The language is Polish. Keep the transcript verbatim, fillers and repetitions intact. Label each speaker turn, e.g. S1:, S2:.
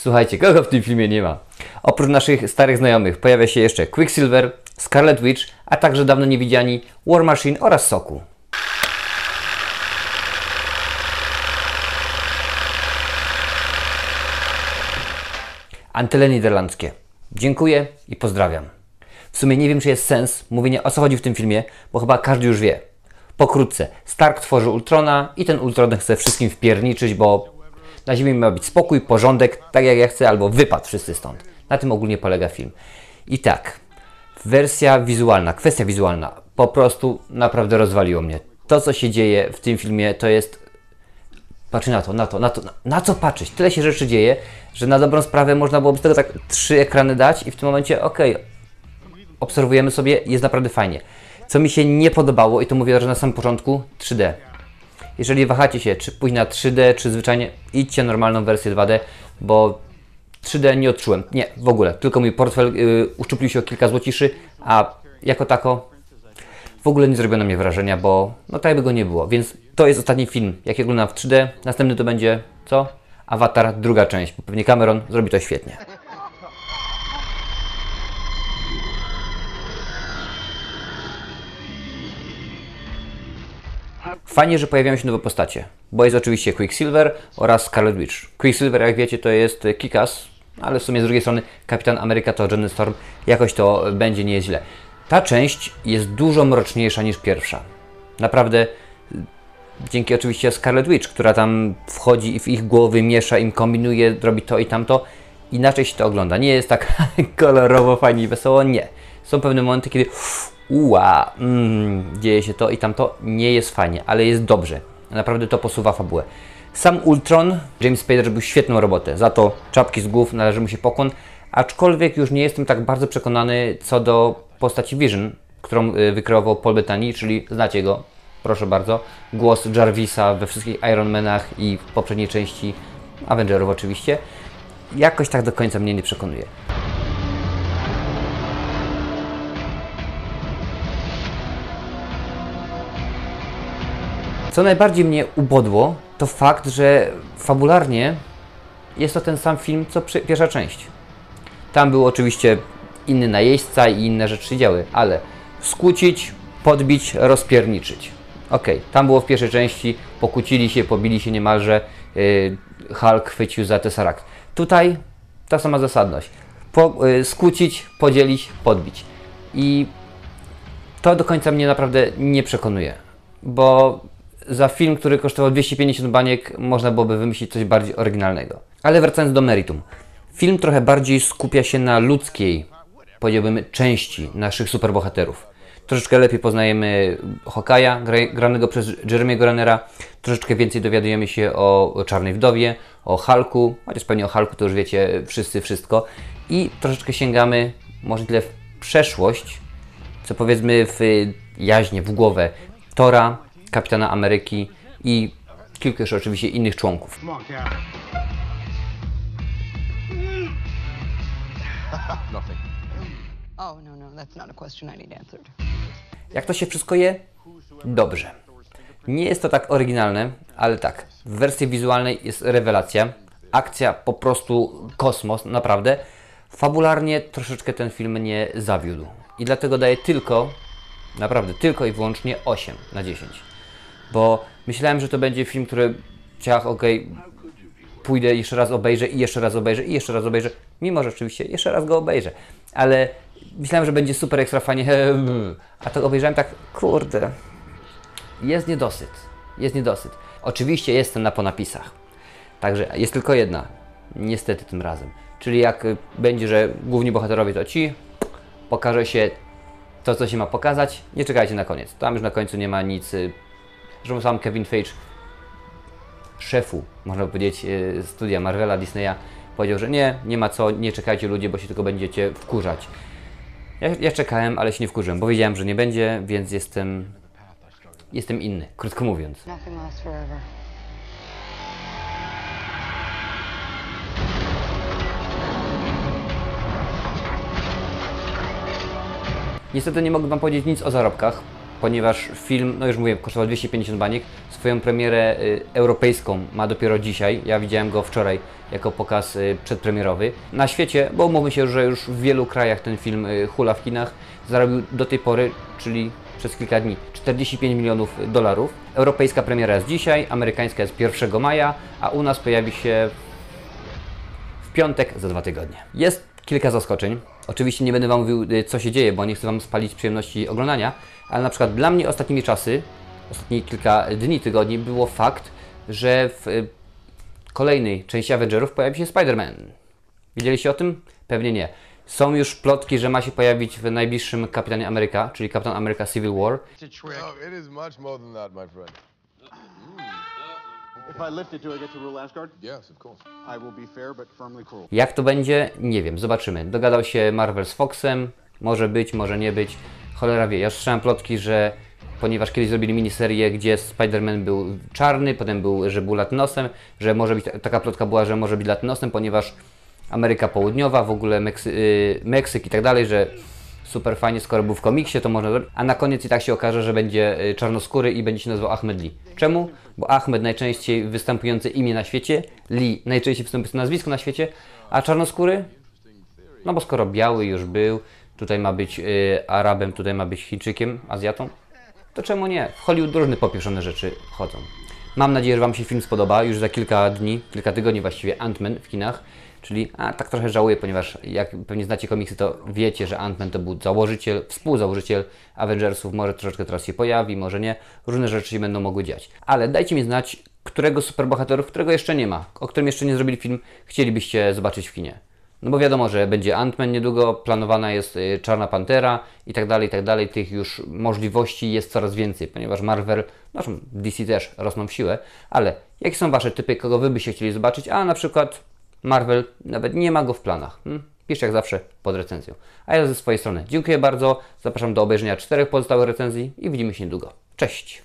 S1: Słuchajcie, kogo w tym filmie nie ma? Oprócz naszych starych znajomych pojawia się jeszcze Quicksilver, Scarlet Witch, a także dawno niewidziani War Machine oraz Soku. Antyle niderlandzkie. Dziękuję i pozdrawiam. W sumie nie wiem, czy jest sens mówienia, o co chodzi w tym filmie, bo chyba każdy już wie. Pokrótce, Stark tworzy Ultrona i ten Ultron chce wszystkim wpierniczyć, bo na Ziemi ma być spokój, porządek, tak jak ja chcę, albo wypad wszyscy stąd. Na tym ogólnie polega film. I tak, wersja wizualna, kwestia wizualna, po prostu naprawdę rozwaliło mnie. To, co się dzieje w tym filmie, to jest... Patrz na to, na to, na to, na, na co patrzeć? Tyle się rzeczy dzieje, że na dobrą sprawę można byłoby z tego tak trzy ekrany dać i w tym momencie, okej, okay, obserwujemy sobie, jest naprawdę fajnie. Co mi się nie podobało, i to mówię że na samym początku, trzy D. Jeżeli wahacie się, czy pójść na trzy D, czy zwyczajnie, idźcie normalną wersję dwa D, bo trzy D nie odczułem. Nie, w ogóle. Tylko mój portfel yy, uszczuplił się o kilka złociszy, a jako tako w ogóle nie zrobiono mnie wrażenia, bo no tak by go nie było. Więc to jest ostatni film, jaki oglądam w trzy D. Następny to będzie, co? Avatar, druga część, bo pewnie Cameron zrobi to świetnie. Fajnie, że pojawiają się nowe postacie, bo jest oczywiście Quicksilver oraz Scarlet Witch. Quicksilver, jak wiecie, to jest Kick-Ass, ale w sumie z drugiej strony Kapitan Ameryka to Johnny Storm. Jakoś to będzie nie jest źle. Ta część jest dużo mroczniejsza niż pierwsza. Naprawdę, dzięki oczywiście Scarlet Witch, która tam wchodzi i w ich głowy miesza, im kombinuje, robi to i tamto, inaczej się to ogląda. Nie jest tak kolorowo, fajnie i wesoło, nie. Są pewne momenty, kiedy uła, mm, dzieje się to i tamto, nie jest fajnie, ale jest dobrze. Naprawdę to posuwa fabułę. Sam Ultron, James Spader robił świetną robotę, za to czapki z głów, należy mu się pokłon, aczkolwiek już nie jestem tak bardzo przekonany co do postaci Vision, którą wykreował Paul Bettany, czyli znacie go, proszę bardzo, głos Jarvisa we wszystkich Iron Manach i w poprzedniej części Avengerów oczywiście, jakoś tak do końca mnie nie przekonuje. Co najbardziej mnie ubodło, to fakt, że fabularnie jest to ten sam film, co pierwsza część. Tam był oczywiście inny najeźdźca i inne rzeczy się działy, ale skłócić, podbić, rozpierniczyć. Okej, okay, tam było w pierwszej części, pokłócili się, pobili się niemalże, yy, Hulk chwycił za Tesseract. Tutaj ta sama zasadność. Po, yy, skłócić, podzielić, podbić. I to do końca mnie naprawdę nie przekonuje, bo za film, który kosztował dwieście pięćdziesiąt baniek, można byłoby wymyślić coś bardziej oryginalnego. Ale wracając do meritum. Film trochę bardziej skupia się na ludzkiej, powiedziałbym, części naszych superbohaterów. Troszeczkę lepiej poznajemy Hawkeye'a, granego przez Jeremy'ego Rannera. Troszeczkę więcej dowiadujemy się o, o Czarnej Wdowie, o Hulku, chociaż pewnie o Hulku to już wiecie wszyscy wszystko. I troszeczkę sięgamy, może nie tyle w przeszłość, co powiedzmy w jaźnie, w głowę Thora, Kapitana Ameryki i kilku jeszcze oczywiście innych członków. Jak to się wszystko je? Dobrze. Nie jest to tak oryginalne, ale tak. W wersji wizualnej jest rewelacja. Akcja po prostu kosmos, naprawdę. Fabularnie troszeczkę ten film mnie zawiódł. I dlatego daję tylko, naprawdę tylko i wyłącznie osiem na dziesięć. Bo myślałem, że to będzie film, który ciach, okej, okay, pójdę jeszcze raz obejrzę i jeszcze raz obejrzę i jeszcze raz obejrzę. Mimo, że oczywiście jeszcze raz go obejrzę. Ale myślałem, że będzie super ekstra fajnie. A to obejrzałem tak, kurde, jest niedosyt. Jest niedosyt. Oczywiście jestem na po napisach. Także jest tylko jedna. Niestety tym razem. Czyli jak będzie, że główni bohaterowie to ci, pokaże się to, co się ma pokazać. Nie czekajcie na koniec. Tam już na końcu nie ma nic. Zresztą sam Kevin Feige, szefu, można powiedzieć, studia Marvela, Disneya, powiedział, że nie, nie ma co, nie czekajcie ludzie, bo się tylko będziecie wkurzać. Ja, ja czekałem, ale się nie wkurzyłem, bo wiedziałem, że nie będzie, więc jestem, jestem inny, krótko mówiąc. Niestety nie mogę Wam powiedzieć nic o zarobkach, ponieważ film, no już mówiłem, kosztował dwieście pięćdziesiąt baniek. Swoją premierę y, europejską ma dopiero dzisiaj. Ja widziałem go wczoraj jako pokaz y, przedpremierowy. Na świecie, bo umówmy się, że już w wielu krajach ten film y, hula w kinach, zarobił do tej pory, czyli przez kilka dni, czterdzieści pięć milionów dolarów. Europejska premiera jest dzisiaj, amerykańska jest pierwszego maja, a u nas pojawi się w piątek za dwa tygodnie. Jest kilka zaskoczeń. Oczywiście nie będę Wam mówił, co się dzieje, bo nie chcę Wam spalić przyjemności oglądania, ale na przykład dla mnie ostatnimi czasy, ostatnie kilka dni, tygodni, było fakt, że w kolejnej części Avengerów pojawi się Spider-Man. Wiedzieliście o tym? Pewnie nie. Są już plotki, że ma się pojawić w najbliższym Kapitanie Ameryka, czyli Kapitan Ameryka Civil War. Jak to będzie? Nie wiem, zobaczymy. Dogadał się Marvel z Foxem, może być, może nie być. Cholera wie, ja słyszałem plotki, że ponieważ kiedyś zrobili miniserię, gdzie Spider-Man był czarny, potem był, że był latynosem, że może być, taka plotka była, że może być latynosem, ponieważ Ameryka Południowa, w ogóle Meksy, yy, Meksyk i tak dalej, że super fajnie, skoro był w komiksie, to można zrobić. A na koniec i tak się okaże, że będzie czarnoskóry i będzie się nazywał Ahmed Lee. Czemu? Bo Ahmed najczęściej występujące imię na świecie, Lee najczęściej występujące nazwisko na świecie, a czarnoskóry? No bo skoro biały już był, tutaj ma być y, Arabem, tutaj ma być Chińczykiem, Azjatą, to czemu nie? W Hollywood różne popieszone rzeczy chodzą. Mam nadzieję, że Wam się film spodoba. Już za kilka dni, kilka tygodni właściwie Ant-Man w kinach. Czyli, a tak trochę żałuję, ponieważ jak pewnie znacie komiksy, to wiecie, że Ant-Man to był założyciel, współzałożyciel Avengersów. Może troszeczkę teraz się pojawi, może nie. Różne rzeczy się będą mogły dziać. Ale dajcie mi znać, którego superbohaterów, którego jeszcze nie ma, o którym jeszcze nie zrobili film, chcielibyście zobaczyć w kinie. No bo wiadomo, że będzie Ant-Man niedługo, planowana jest y, Czarna Pantera i tak dalej, i tak dalej. Tych już możliwości jest coraz więcej, ponieważ Marvel, no D C też rosną w siłę. Ale jakie są Wasze typy, kogo Wy byście chcieli zobaczyć, a na przykład Marvel nawet nie ma go w planach. Hmm? Piszcie jak zawsze pod recenzją. A ja ze swojej strony dziękuję bardzo. Zapraszam do obejrzenia czterech pozostałych recenzji i widzimy się niedługo. Cześć!